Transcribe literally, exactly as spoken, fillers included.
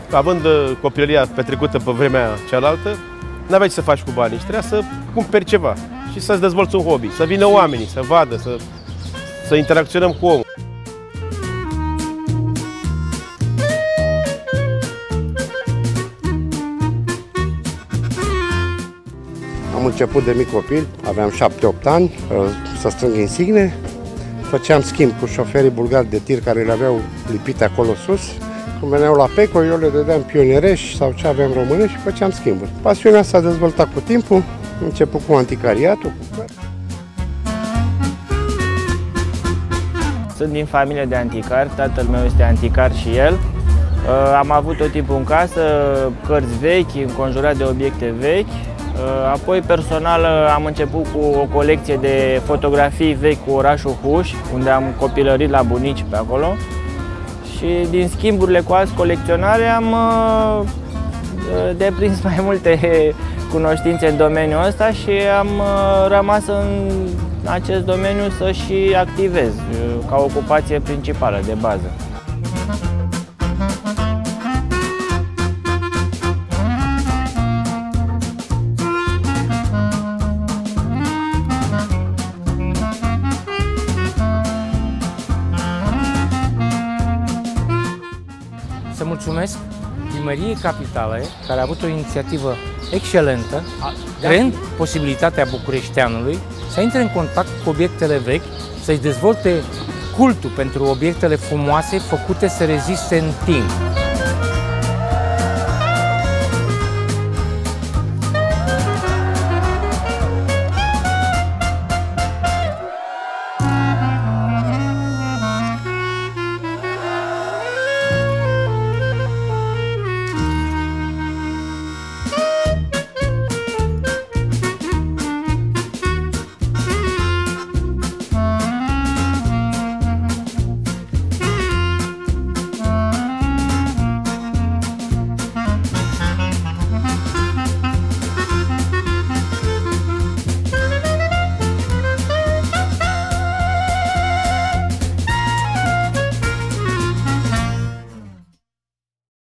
având copilăria petrecută pe vremea cealaltă, n-aveai ce să faci cu banii și trebuia să cumperi ceva și să-ți dezvolți un hobby, să vină oamenii, să vadă, să, să interacționăm cu omul. Am început de mic copil, aveam șapte opt ani, să strâng insigne, făceam schimb cu șoferii bulgari de tir care le aveau lipite acolo sus. Când veneau la Peco, eu le dădeam pionierești sau ce aveam românești și făceam schimburi. Pasiunea s-a dezvoltat cu timpul, am început cu anticariatul. Sunt din familie de anticari, tatăl meu este anticar și el. Am avut tot timpul în casă cărți vechi, înconjurat de obiecte vechi. Apoi, personal, am început cu o colecție de fotografii vechi cu orașul Huș, unde am copilărit la bunici pe acolo. Și din schimburile cu alți colecționari am deprins mai multe cunoștințe în domeniul ăsta și am rămas în acest domeniu să și activez ca ocupație principală de bază. Să mulțumesc Primăriei Capitalei, care a avut o inițiativă excelentă, creând posibilitatea bucureșteanului să intre în contact cu obiectele vechi, să-și dezvolte cultul pentru obiectele frumoase făcute să reziste în timp.